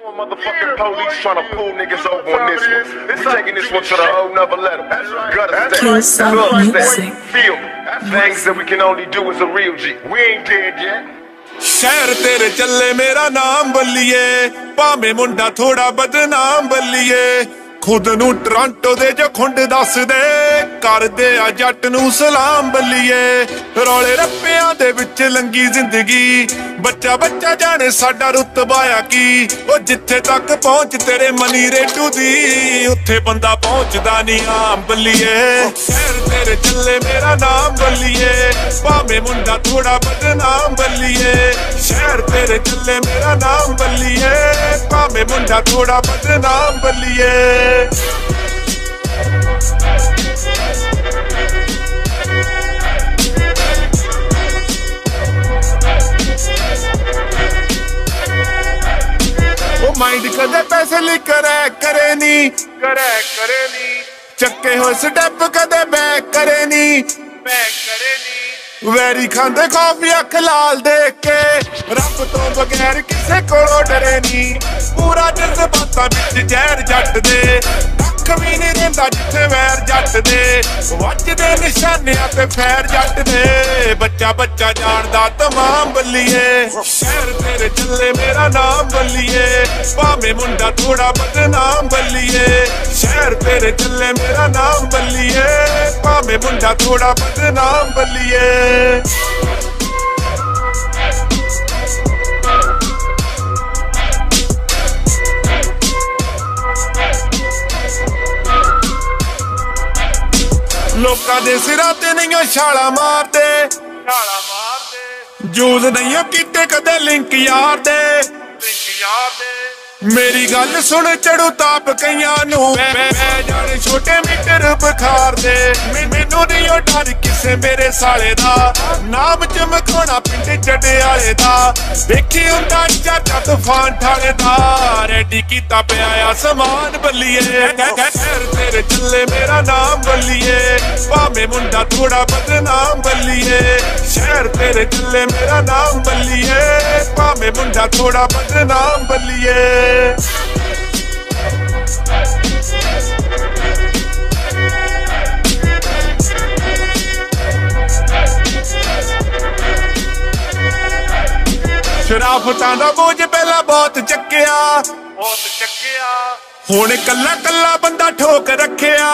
Motherfucking police trying to pull niggas over on this one. We taking this one to the whole nother level. Gutter stand, club stand, feel things that we can only do as a real G. We ain't dead yet. शहर तेरे चले मेरा नाम बल्लिए भावे मुंडा थोड़ा बदनाम बल्लिए खुद नू Toronto दे जो खुंड दस दे कर दे आ जट नू सलाम बल्लिए रौले रप्पियां दे विच लंगी जिंदगी बच्चा बच्चा जाने साडा रुतबा आ की ओ जिथे तक पहुंच तेरे मनी रेटू दी उत्थे बंदा पहुंचदा नहीं आम बल्लिए शहर तेरे चले मेरा नाम बल्लिए भावे मुंडा थोड़ा बदनाम बल्लिए शहर तेरे चले मेरा नाम बल्लिए भावे मुंडा थोड़ा बदनाम बल्लिए माइंड कदे पैसे ली करे नी चक्के हो स्टेप कदे बैक करे नी वैरी खांदे कॉफी अख लाल देख के रब तो बगैर किसे कोलों डरे नी पूरा जज्बातां विच जहर जट दे कख भी नहीं रहिंदा जिथे वैर जट दे वजदे निशानियां ते फैर जट दे बच्चा बच्चा जानदा तमाम बल्लिए शहर तेरे चले मेरा नाम बल्लिए भावे मुंडा थोड़ा बदनाम बल्लिए शहर तेरे चले मेरा नाम बल्लिए भावे मुंडा थोड़ा बदनाम बल्लिए लोकां दे सिरां ते नहीं छाला मारदे यूज नहीं कीते कदे लिंक यार दे मेरी गल सुन चढ़ू ताप कईयां नू जाने छोटे मीटर बुखार दे मैनू नहीं डर किसे मेरे साले दा नाम चमकाना पिंड जडे आले दा देखी हुंदा चाचा तूफान ठाले दा रेडी कीता पिया आसमान बल्लिए शहर तेरे चले मेरा नाम बल्लिए भावे मुंडा थोड़ा बदनाम बल्लिए शहर तेरे चले मेरा नाम बल्लिए भावे मुंडा थोड़ा बदनाम बल्लिए शराफतां दा बोझ पहला बहुत चक्किया हुण कल्ला कल्ला बंदा ठोक रखिया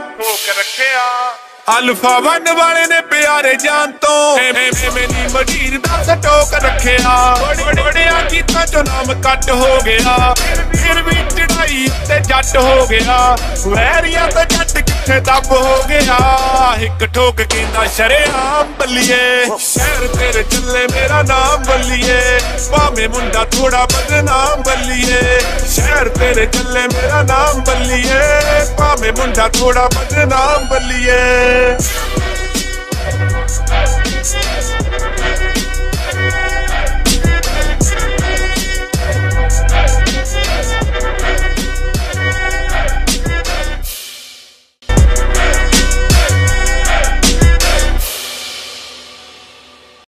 अल्फा वन वाले ने प्यारे जान तो मेरी मजीर दा सटोक रखिया बड़िया गीतां चो नाम कट हो गया फिर भी चढ़ाई ते जट हो गया वैरिया तो जट किथे दब हो गया हिक ठोक कींदा शरेआम बल्लिए शहर तेरे चले मेरा नाम बल्लिए भावे मुंडा थोड़ा बदनाम बल्लिए शहर तेरे चले मेरा नाम बल्लिए भावे मुंडा थोड़ा बदनाम बल्लिए